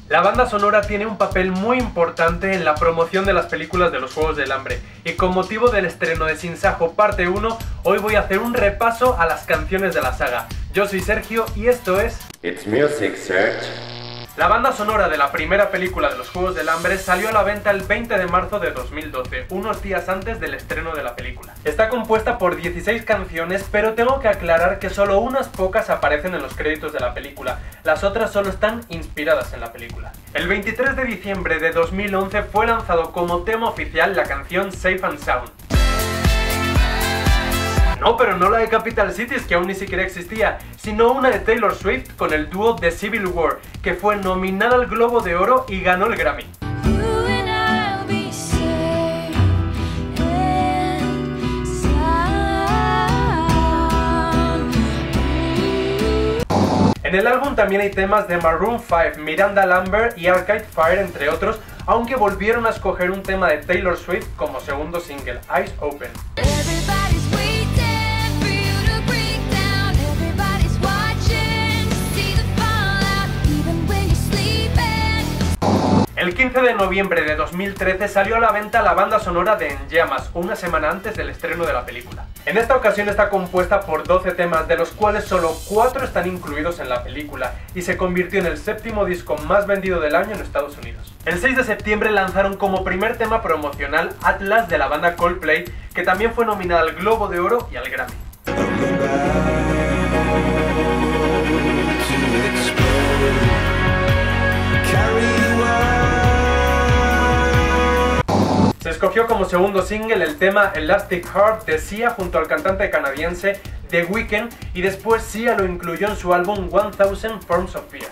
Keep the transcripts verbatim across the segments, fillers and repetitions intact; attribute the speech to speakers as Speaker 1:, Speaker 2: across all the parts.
Speaker 1: La banda sonora tiene un papel muy importante en la promoción de las películas de los Juegos del Hambre, y con motivo del estreno de Sin Sajo parte uno, hoy voy a hacer un repaso a las canciones de la saga. Yo soy Sergio y esto es...
Speaker 2: It's Music Search.
Speaker 1: La banda sonora de la primera película de los Juegos del Hambre salió a la venta el veinte de marzo de dos mil doce, unos días antes del estreno de la película. Está compuesta por dieciséis canciones, pero tengo que aclarar que solo unas pocas aparecen en los créditos de la película, las otras solo están inspiradas en la película. El veintitrés de diciembre de dos mil once fue lanzado como tema oficial la canción Safe and Sound. No, pero no la de Capital Cities, que aún ni siquiera existía, sino una de Taylor Swift con el dúo The Civil War, que fue nominada al Globo de Oro y ganó el Grammy. En el álbum también hay temas de Maroon cinco, Miranda Lambert y Arcade Fire, entre otros, aunque volvieron a escoger un tema de Taylor Swift como segundo single, Eyes Open. El quince de noviembre de dos mil trece salió a la venta la banda sonora de En Llamas, una semana antes del estreno de la película. En esta ocasión está compuesta por doce temas, de los cuales solo cuatro están incluidos en la película, y se convirtió en el séptimo disco más vendido del año en Estados Unidos. El seis de septiembre lanzaron como primer tema promocional Atlas de la banda Coldplay, que también fue nominada al Globo de Oro y al Grammy. Se escogió como segundo single el tema Elastic Heart de Sia junto al cantante canadiense The Weeknd, y después Sia lo incluyó en su álbum one thousand Forms of Fear.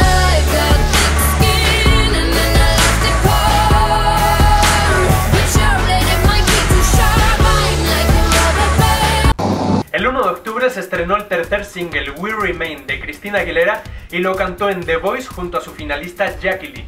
Speaker 1: El uno de octubre se estrenó el tercer single We Remain de Christina Aguilera y lo cantó en The Voice junto a su finalista Jackie Lee.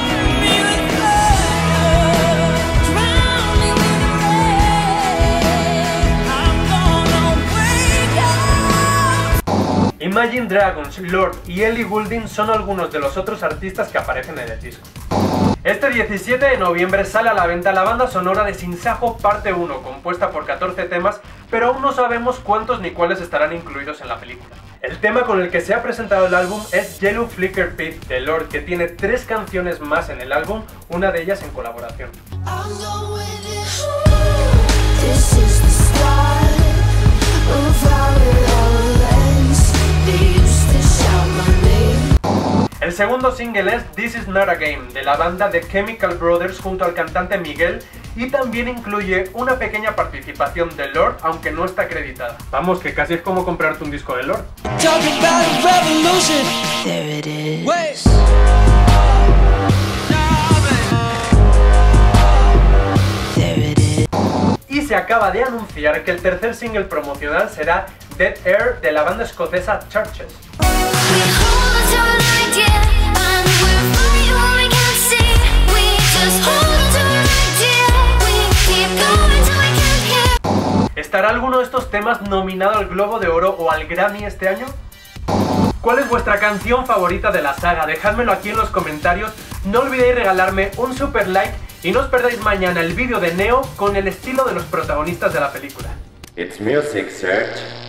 Speaker 1: Imagine Dragons, Lorde y Ellie Goulding son algunos de los otros artistas que aparecen en el disco. Este diecisiete de noviembre sale a la venta la banda sonora de Sin Sajo parte uno, compuesta por catorce temas, pero aún no sabemos cuántos ni cuáles estarán incluidos en la película. El tema con el que se ha presentado el álbum es Yellow Flicker Pit de Lorde, que tiene tres canciones más en el álbum, una de ellas en colaboración. El segundo single es This Is Not a Game, de la banda The Chemical Brothers junto al cantante Miguel, y también incluye una pequeña participación de Lorde, aunque no está acreditada. Vamos, que casi es como comprarte un disco de Lorde. Y se acaba de anunciar que el tercer single promocional será Dead Air de la banda escocesa Churches. ¿Estará alguno de estos temas nominado al Globo de Oro o al Grammy este año? ¿Cuál es vuestra canción favorita de la saga? Dejádmelo aquí en los comentarios. No olvidéis regalarme un super like y no os perdáis mañana el vídeo de Neo con el estilo de los protagonistas de la película.
Speaker 2: It's Music Search.